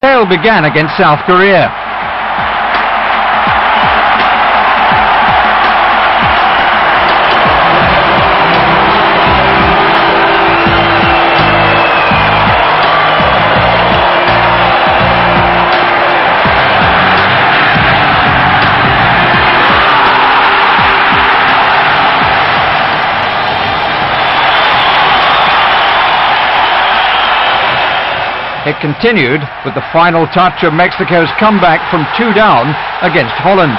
Sale began against South Korea. It continued with the final touch of Mexico's comeback from 2 down against Holland.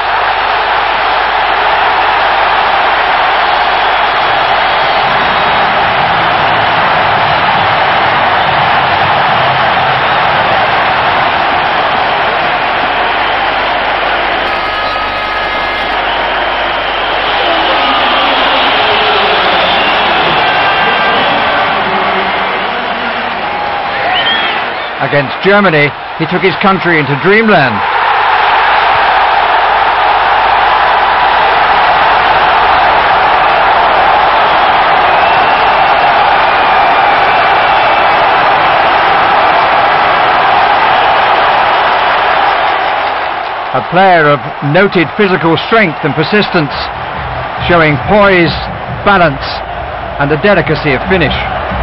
Against Germany, he took his country into dreamland. A player of noted physical strength and persistence, showing poise, balance, and a delicacy of finish.